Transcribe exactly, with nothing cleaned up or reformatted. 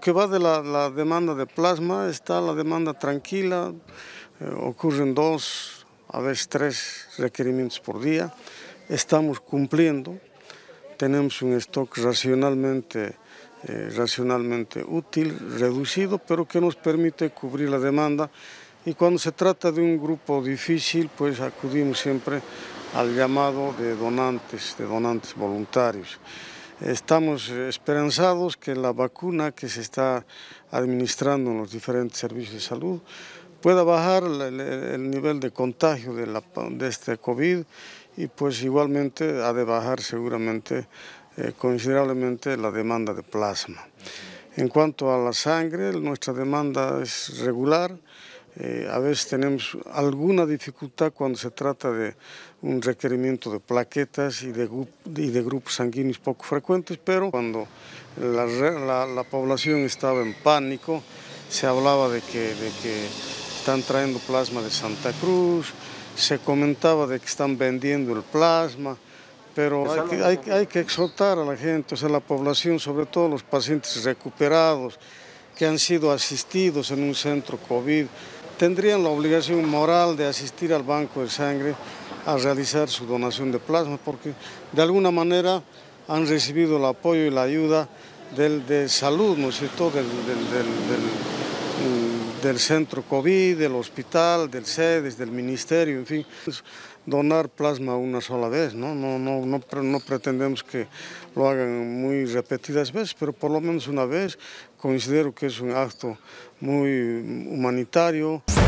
que va de la, la demanda de plasma, está la demanda tranquila, eh, ocurren dos, a veces tres requerimientos por día, estamos cumpliendo, tenemos un stock racionalmente, eh, racionalmente útil, reducido, pero que nos permite cubrir la demanda. Y cuando se trata de un grupo difícil, pues acudimos siempre al llamado de donantes, de donantes voluntarios. Estamos esperanzados que la vacuna que se está administrando en los diferentes servicios de salud pueda bajar el, el nivel de contagio de, la, de este COVID y pues igualmente ha de bajar seguramente eh, considerablemente la demanda de plasma. En cuanto a la sangre, nuestra demanda es regular. Eh, a veces tenemos alguna dificultad cuando se trata de un requerimiento de plaquetas y de, y de grupos sanguíneos poco frecuentes, pero cuando la, la, la población estaba en pánico, se hablaba de que, de que están trayendo plasma de Santa Cruz, se comentaba de que están vendiendo el plasma, pero hay que, hay, hay que exhortar a la gente, o sea, la población, sobre todo los pacientes recuperados, que han sido asistidos en un centro COVID, tendrían la obligación moral de asistir al banco de sangre a realizar su donación de plasma, porque de alguna manera han recibido el apoyo y la ayuda del, de salud, ¿no es cierto?, del, del, del, del, del centro COVID, del hospital, del SEDES, del ministerio, en fin. Donar plasma una sola vez, ¿no? No, no, no, no pretendemos que lo hagan muy repetidas veces, pero por lo menos una vez. Considero que es un acto muy humanitario.